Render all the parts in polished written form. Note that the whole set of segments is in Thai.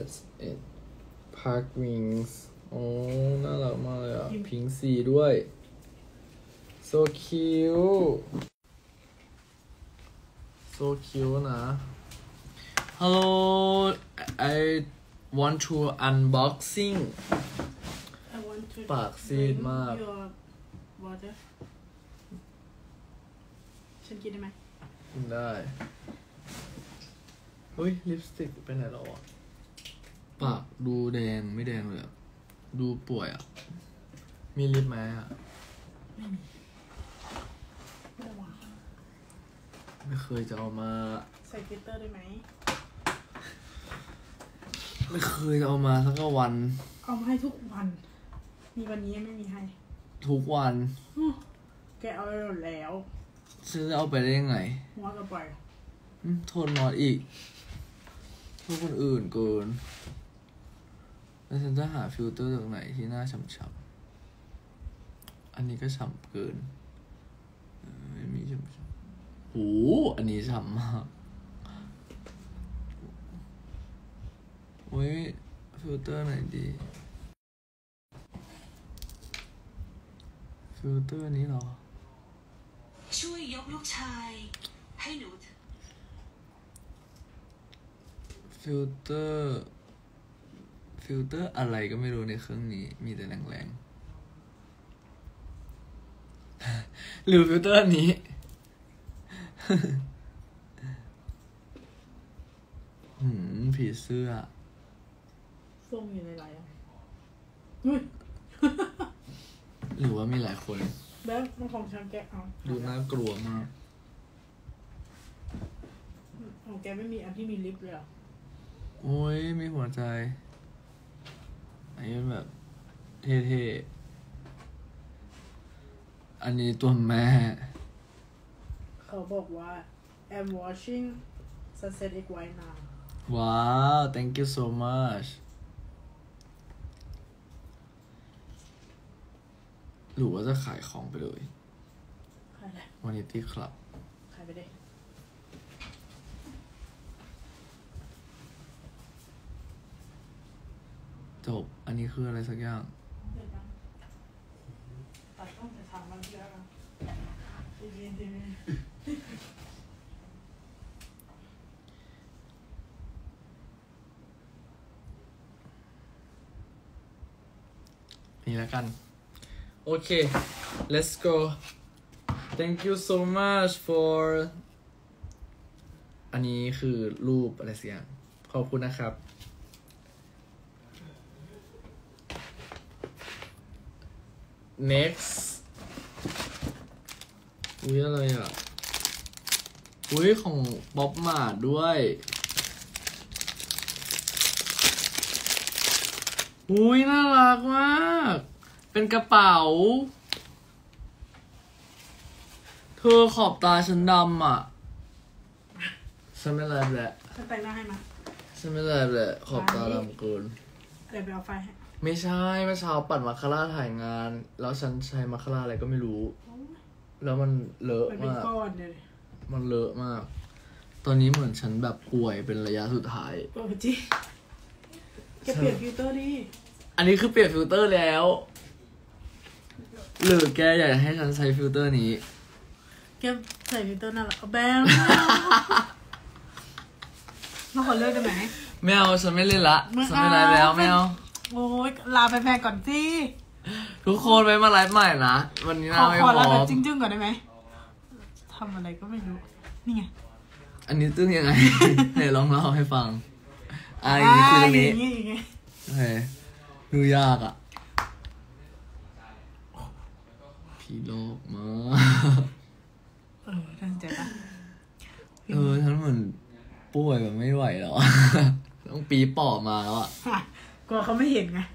it Park Wings โอ้น่ารักมากเลยอ่ะพิงสีด้วย so cute so cute นะ Hello I want to unboxing ปากซีดมากฉันกินได้ไหมกินได้เฮ้ยลิปสติกไปไหนแล้วอ่ะปากดูแดงไม่แดงเลยอ่ะดูป่วยอ่ะมีลิปไหมอ่ะไม่มีไม่วางไม่เคยจะเอามาใส่ฟิลเตอร์ได้ไหมไม่เคยจะเอามาสักวันเอามาให้ทุกวันมีวันนี้ไม่มีให้ทุกวันแกเอาไปหมดแล้วฉันจะเอาไปได้ยังไงมอสเอาไปโทษมอสอีกโทษคนอื่นเกินแล้วฉันจะหาฟิลเตอร์จากไหนที่หน้าฉ่ำๆอันนี้ก็ฉ่ำเกินไม่มีฉ่ำๆโอ้อันนี้ฉ่ำมากโอ้ยฟิลเตอร์ไหนดีฟิลเตอร์นี้เหรอช่วยยกลูกชายให้หนูฟิลเตอร์อะไรก็ไม่รู้ในเครื่องนี้มีแต่แรงๆหรือฟิลเตอร์นี้ ผีเสื้อส้มอยู่ในไรอ่ะหรือว่ามีหลายคนแล้วมันของฉันแกเอาดูน่ากลัวมากของแกไม่มีอันที่มีลิปเลยอ่ะโอ้ยมีหัวใจอันนี้แบบเท่ๆอันนี้ตัวแม่เขาบอกว่า I'm watching sunset egg white now ว้าว thank you so much หรือว่าจะขายของไปเลยขายอะไร Vanity Club ขายไปได้จบอันนี้คืออะไรสักอย่างตัดต้องจะถามมันเยอะนะนี่แล้วกันโอเค let's go thank you so much for อันนี้คือรูปอะไรสักอย่างขอบคุณนะครับnext อุ้ยอะไรอ่ะอุ้ยของบ๊อบมาดด้วยอุ้ยน่ารักมากเป็นกระเป๋าเธอขอบตาฉันดำอ่ะฉันไม่ไลฟ์แหละฉันแต่งหน้าให้มาฉันไม่ไลฟ์แหละขอบตาดำเกินเดี๋ยวไปเอาไฟให้ไม่ใช่เมื่อเช้าปัดมาคาร่าถ่ายงานแล้วฉันใช้มาคาร่าอะไรก็ไม่รู้แล้วมันเลอะมากมันเลอะมากตอนนี้เหมือนฉันแบบป่วยเป็นระยะสุดท้ายโอ้จิแกเปลี่ยนฟิลเตอร์ดิอันนี้คือเปลี่ยนฟิลเตอร์แล้วหรือแกอยากให้ฉันใช้ฟิลเตอร์นี้แกใส่ฟิลเตอร์น่ารักแบงมาขอเลิกได้ไหมไม่เอาฉันไม่เล่นละฉันไม่ไลฟ์แล้วไม่เอาโอ้ยลาไปแพงก่อนสิทุกคนไปมาไลฟ์ใหม่นะวันนี้น่าไม่พอขอลาแบบจึ้งๆก่อนได้ไหมทำอะไรก็ไม่รู้นี่ไงอันนี้ตึ้งยังไง ไหนลองเล่าให้ฟังอย่างนี้คือตรงนี้โอเคดูยากอ่ะพี่โลกมาตั้งใจปะฉันเหมือนป่วยแบบไม่ไหวแล้วต้องปีปอบมาแล้วอ่ะกลัวเขาไม่เห็นไง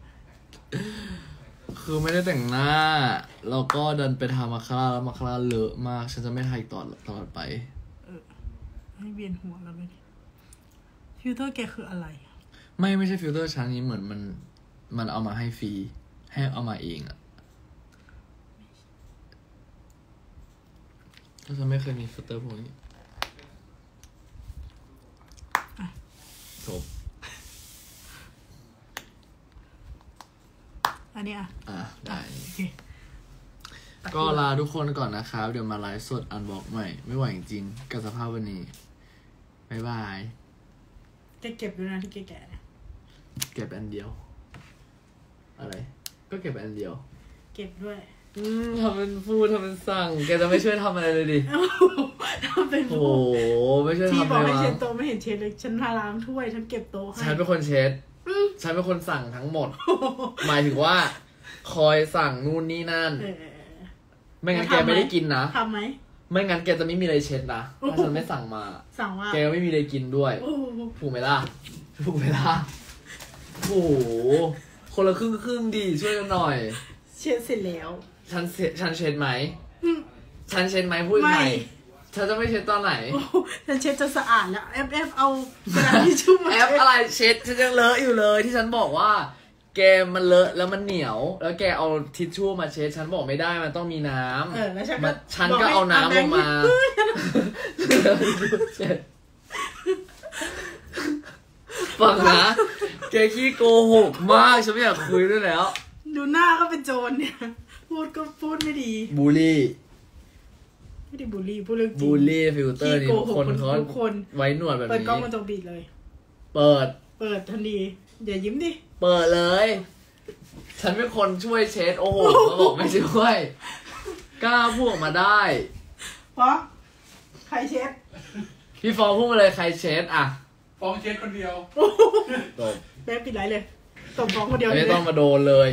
คือไม่ได้แต่งหน้าแล้วก็ดันไปทำมาคาร่าแล้วมาคาร่าเลอะมากฉันจะไม่ทายตลอดไปให้เวียนหัวแล้วเลยฟิลเตอร์แกคืออะไรไม่ใช่ฟิลเตอร์ชั้นนี้เหมือนมันเอามาให้ฟรีให้เอามาเองอ่ะถ้าฉันไม่เคยมีฟิลเตอร์พวกนี้จบนนี้อ่ะได้โอเคก็ลาทุกคนก่อนนะครับ เดี๋ยวมาไลฟ์สดอันบอกใหม่ ไม่ไหวจริงๆกับสภาพวันนี้ บ๊ายบายแกเก็บด้วยนะที่แกแกะเก็บอันเดียว อะไร ก็เก็บอันเดียวเก็บด้วยทำเป็นพูดทำเป็นสั่ง แกจะไม่ช่วยทำอะไรเลยดิทำเป็นโอ้โห ไม่ช่วยที่ทำบอะอกไรให้วะเช็ดโต๊ะไม่เห็นเช็ดเลยฉันพาล้างถ้วยฉันเก็บโต๊ะให้ฉันเป็นคนเช็ด ฉันเป็นคนสั่งทั้งหมด หมายถึงว่า คอยสั่งนู่นนี่นั่น ไม่งั้นแกไม่ได้กินนะทำไหมไม่งั้นแกจะไม่มีอะไรเช็ดนะถ้าฉันไม่สั่งมาสั่งว่าแกไม่มีอะไรกินด้วยโอ้โหถูกไหมล่ะ ถูกไหมล่ะ โอ้โห คนละครึ่งดีช่วยกันหน่อยเช็ดเสร็จแล้วฉันเช็ดไหม ฉันเช็ดไหมพูดใหไม่ม่ฉันจะไม่เช็ดตอนไหนโอ้โหฉันเช็ดจนสะอาดแล้วแอฟเอากระดาษทิชชู่มาแอปอะไรเช็ดฉันยังเลอะอยู่เลย ที่ฉันบอกว่า แกมันเลอะแล้วมันเหนียว แล้วแกเอาทิชชู่มาเช็ด ฉันบอกไม่ได้มันต้องมีน้ำแล้วฉันฉันก็เอาน้ำลงมาเช็ดฟังนะแกขี้โกหกมากฉันไม่อยากคุยด้วยแล้วดูหน้าก็เป็นโจรเนี่ย พูดก็พูดไม่ดีบูลลี่ไม่ได้บูลลี่พูดเรื่องจริงบูลลี่ฟิลเตอร์นี่ขี้โกหกคนเขาทุกคนไว้หนวดแบบเปิดนี้กล้องวงจรปิดเลยเปิดเปิดทันทีอย่ายิ้มดิเปิดเลย ฉันเป็นคนช่วยเช็ด โอ้โหมาบอกไม่ช่วย กล้าพูดออกมาได้เพราะใครเช็ดพี่ฟองพูดมาเลยใครเช็ดอ่ะฟ้องเช็ดคนเดียวตบแป๊บปิดไลน์เลยตบฟ้องคนเดียวไม่เลยต้องมาโดนเลย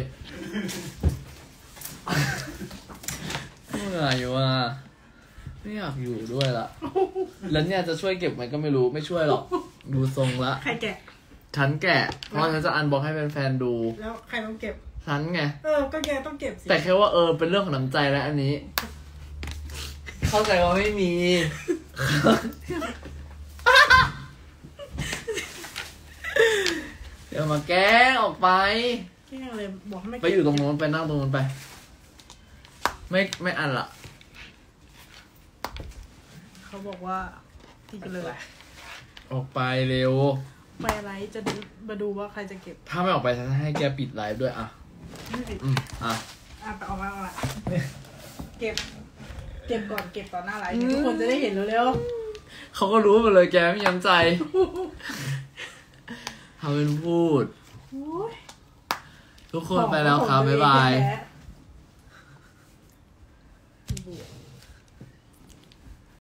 เมื่อยว่ะไม่อยากอยู่ด้วยละแล้วเนี่ยจะช่วยเก็บไหมก็ไม่รู้ไม่ช่วยหรอก ดูทรงละใครแกะฉันแกะ เพราะฉันจะอันบอกให้แฟนๆดูแล้วใครต้องเก็บฉันไงก็แกต้องเก็บสิแต่แค่ว่าเป็นเรื่องของน้ำใจแล้วอันนี้ เข้าใจว่าไม่มี เดี๋ยวมาแกล้งออกไปแกล้งเลยบอกให้ไม่ไปอยู่ตรงโน้นไปนั่งตรงโน้นไป ไม่อันละเขาบอกว่าตีกันเลยออกไปเร็วไปอะไรจะมาดูว่าใครจะเก็บถ้าไม่ออกไปฉันให้แกปิดไลฟ์ด้วยอ่ะไม่ปิดอ่ะไปออกมาเก็บก่อนเก็บต่อหน้าไลน์ทุกคนจะได้เห็นเร็วเขาก็รู้หมดเลยแกไม่ย้ำใจทำเป็นพูดๆโอ้ยทุกคนไปแล้วครับบ๊ายบายแท้